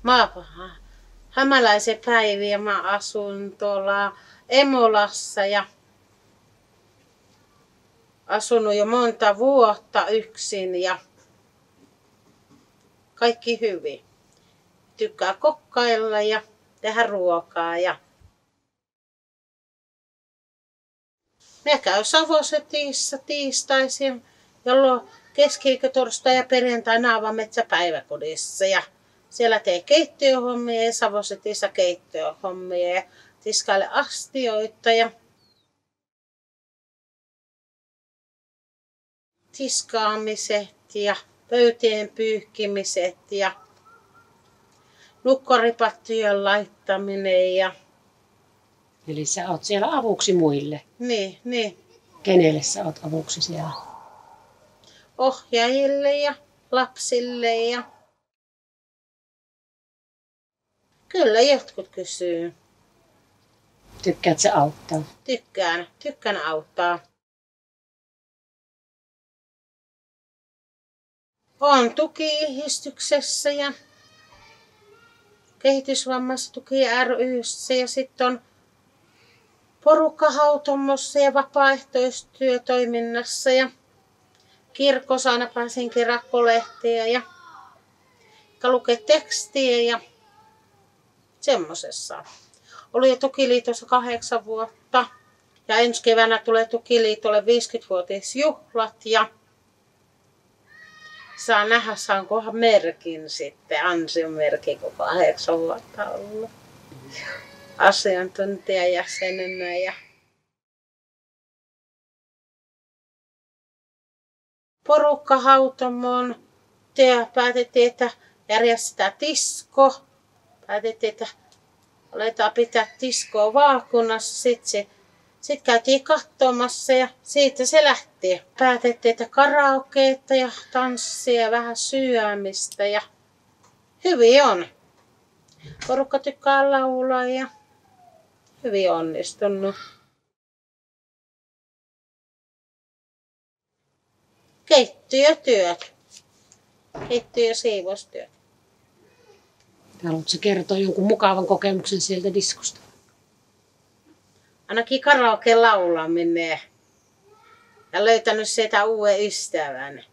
hämäläisen päiviä. Mä asun tuolla Emolassa ja asunut jo monta vuotta yksin ja kaikki hyvin. Tykkää kokkailla ja tehdä ruokaa. Mä käyn Savosetissä tiistaisin, jolloin keskiviikko, torstai ja perjantai Naavametsäpäiväkodissa. Ja siellä tee keittiöhommia ja Savosetissa keittiöhommia ja tiskaile astioita ja tiskaamiset ja pöytien pyyhkimiset ja nukkaripattujen laittaminen ja... Eli sä oot siellä avuksi muille? Niin. Kenelle sä oot avuksi siellä? Ohjaajille ja lapsille ja... Kyllä jotkut kysyy. Tykkäät sä auttaa? Tykkään auttaa. Olen tukiyhdistyksessä ja kehitysvammaistuki ry:ssä ja sitten on porukkahautomossa ja vapaaehtoistyötoiminnassa ja kirkossa aina pääsin kirakkolehtiä ja lukee tekstiä ja semmosessa. Oli jo Tukiliitossa 8 vuotta ja ensi keväänä tulee Tukiliitolle 50-vuotisjuhlat ja saa nähdä, saankohan merkin sitten, ansiomerkin, kun 8 vuotta ollut asiantuntijajäsenenä. Ja porukkahautomoon päätettiin, että järjestetään disko. Päätettiin, että aletaan pitää diskoa vaakunassa. Sitten käytiin katsomassa ja siitä se lähti. Päätettiin, että karaokeetta ja tanssia ja vähän syömistä ja hyvin on. Porukka tykkää laulaa ja hyvin onnistunut. Keittiötyöt. Keittiö- ja siivoustyöt. Haluatko kertoa jonkun mukavan kokemuksen sieltä diskosta? Ainakin karaoke laulaminen ja löytänyt sieltä uuden ystävän.